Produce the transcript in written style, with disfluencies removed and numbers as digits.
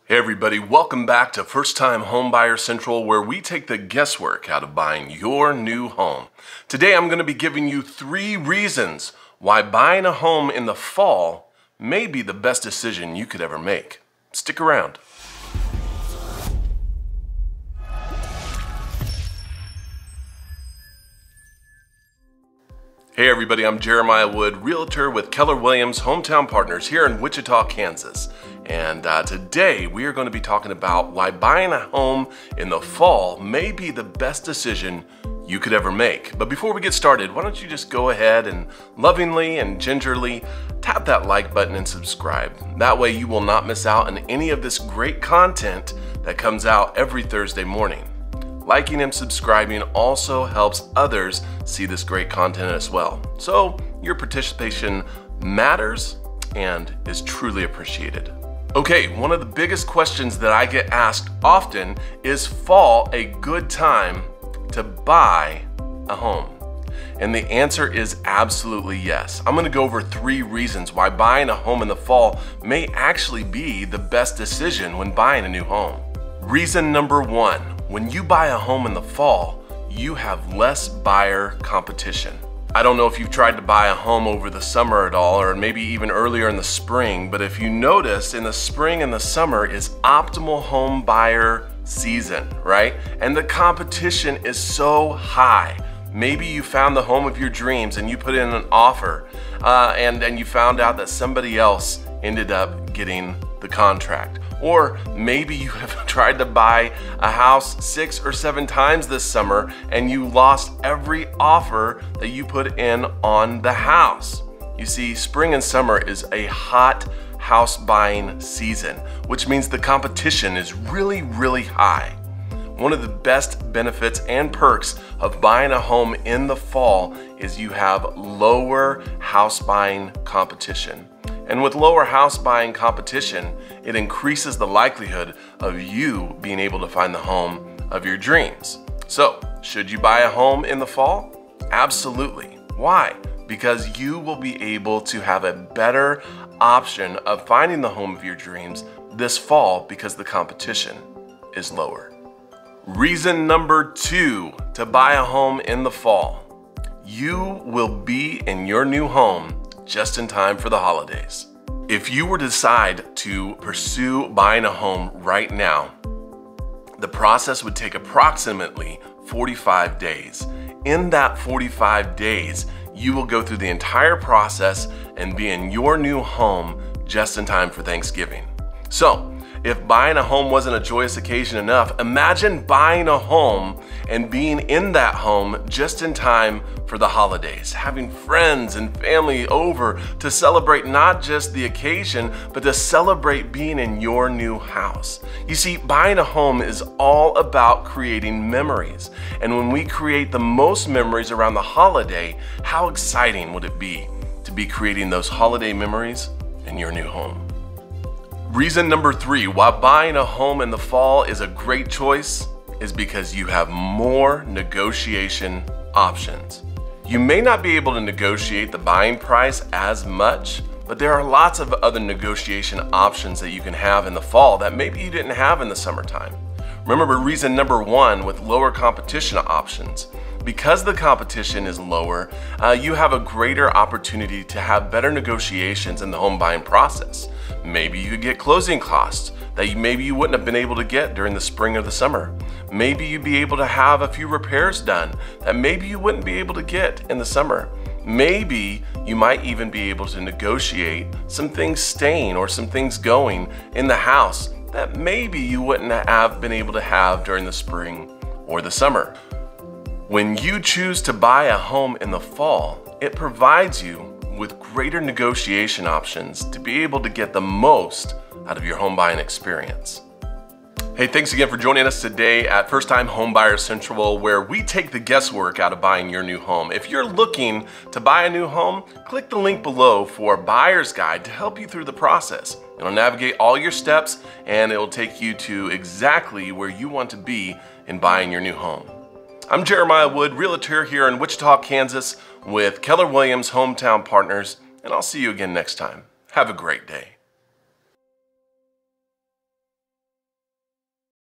Hey everybody, welcome back to First Time Homebuyer Central, where we take the guesswork out of buying your new home. Today I'm going to be giving you 3 reasons why buying a home in the fall may be the best decision you could ever make. Stick around. Hey everybody, I'm Jeremiah Wood, realtor with Keller Williams Hometown Partners here in Wichita, Kansas. And today we are going to be talking about why buying a home in the fall may be the best decision you could ever make. But before we get started, why don't you just go ahead and lovingly and gingerly tap that like button and subscribe. That way you will not miss out on any of this great content that comes out every Thursday morning. Liking and subscribing also helps others see this great content as well. So your participation matters and is truly appreciated. Okay, one of the biggest questions that I get asked often is fall a good time to buy a home? And the answer is absolutely yes. I'm gonna go over 3 reasons why buying a home in the fall may actually be the best decision when buying a new home. Reason number 1, when you buy a home in the fall, you have less buyer competition. I don't know if you've tried to buy a home over the summer at all, or maybe even earlier in the spring, but if you notice, in the spring and the summer is optimal home buyer season, right? And the competition is so high. Maybe you found the home of your dreams and you put in an offer, and you found out that somebody else ended up getting the contract. Or maybe you have tried to buy a house 6 or 7 times this summer and you lost every offer that you put in on the house. You see, spring and summer is a hot house buying season, which means the competition is really, really high. One of the best benefits and perks of buying a home in the fall is you have lower house buying competition. And with lower house buying competition, it increases the likelihood of you being able to find the home of your dreams. So, should you buy a home in the fall? Absolutely. Why? Because you will be able to have a better option of finding the home of your dreams this fall because the competition is lower. Reason number 2 to buy a home in the fall. You will be in your new home just in time for the holidays. If you were to decide to pursue buying a home right now, the process would take approximately 45 days. In that 45 days, you will go through the entire process and be in your new home just in time for Thanksgiving. So, if buying a home wasn't a joyous occasion enough, imagine buying a home and being in that home just in time for the holidays, having friends and family over to celebrate not just the occasion, but to celebrate being in your new house. You see, buying a home is all about creating memories. And when we create the most memories around the holiday, how exciting would it be to be creating those holiday memories in your new home? Reason number 3 why buying a home in the fall is a great choice is because you have more negotiation options. You may not be able to negotiate the buying price as much, but there are lots of other negotiation options that you can have in the fall that maybe you didn't have in the summertime. Remember reason number 1 with lower competition options. Because the competition is lower, you have a greater opportunity to have better negotiations in the home buying process. Maybe you could get closing costs that maybe you wouldn't have been able to get during the spring or the summer. Maybe you'd be able to have a few repairs done that maybe you wouldn't be able to get in the summer. Maybe you might even be able to negotiate some things staying or some things going in the house that maybe you wouldn't have been able to have during the spring or the summer. When you choose to buy a home in the fall, it provides you with greater negotiation options to be able to get the most out of your home buying experience. Hey, thanks again for joining us today at First Time Homebuyer Central, where we take the guesswork out of buying your new home. If you're looking to buy a new home, click the link below for a buyer's guide to help you through the process. It'll navigate all your steps and it'll take you to exactly where you want to be in buying your new home. I'm Jeremiah Wood, realtor here in Wichita, Kansas with Keller Williams Hometown Partners, and I'll see you again next time. Have a great day.